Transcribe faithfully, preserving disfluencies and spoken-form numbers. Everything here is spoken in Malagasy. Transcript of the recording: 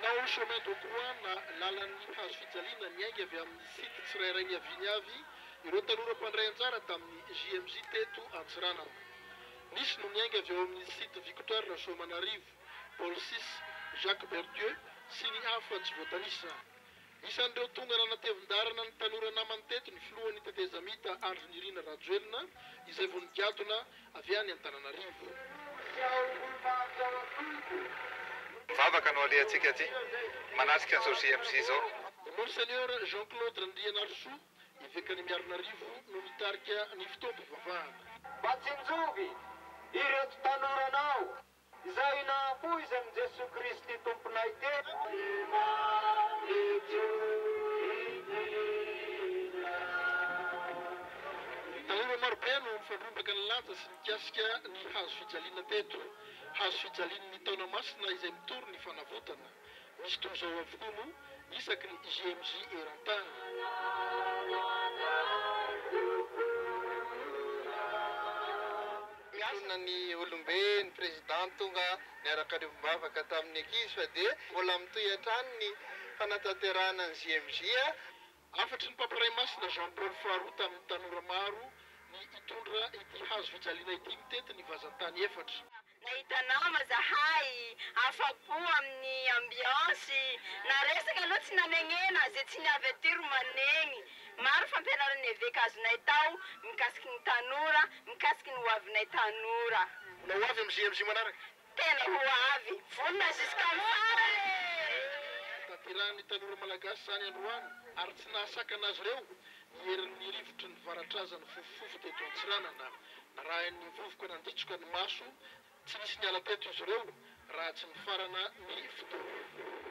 Manao chemin de croix na lalan'ny hazo fijaliana niainga avy amin'ny site tsirairay ny aviny avy ireo tanora mpandray anjara tamin'ny J M J teto Antsiranana. Nisy no niainga avy eo amin'ny site Victoire Soamanarivo, Paul six, Jacques Berdieu sy ny hafa tsy voatanisa. Isan'ireo tonga nanatevin-darana ny tanora namany teto ny filohan'ny tetezamita Andry Nirina Rajoelina izay voningadona avy any Antananarivo. Mivavaka no alehantsika aty manatrika an'izao J M J zao. Monseigneur Jean-Claude Randrianarso ivekany Miarinarivo no nitarika ny fitaom-pivavahana. Batsinjovy ireto tanoranao izay nahafoizy amin'i Jesu Kristy tomponay teto. Tanora marobe no mifandrombaka ny lanja sy nikasika ny hazo fijaliana teto. Hazo fijalian'ny taona masina izay mitory ny fanavotana. Misy toy izao avokoa moa isaky ny J M J eran-tany. Miasina ny olombe ny presidant tonga niaraka ny mivavaka tamin'ny ankizy fa dia mbola mitoy hatrany ny fanatanterahana ny J M J. Afatry ny pamparay masina Jean-Paul Faharoa tamin'ny tanora maro ny hitondra ity hazo fijaliana ity mitety ny vazantany efatra. Nahitanao mazahay afapo amin'ny ambiance naresaka aloha tsy nanegnena zay tsy niavy aty romanegny. Maro fampianarana eveka azonay tao mikasiky ny tanora mikasiky ny hoavinay tanora. Na ho avy amin'ny J M J manaraka? Tena ho avy vonona jusqu'à farany. Tanterahany tanora malagasy zany androany ary tsy nahasaka anazy ireo herin'ny rivotry ny varatrazany fofofofo teto Antsiranana. Narahany vovoka nanditsoka ny maso tsy nisy niala teto izy ireo raha tsy nifarana ny fotoana.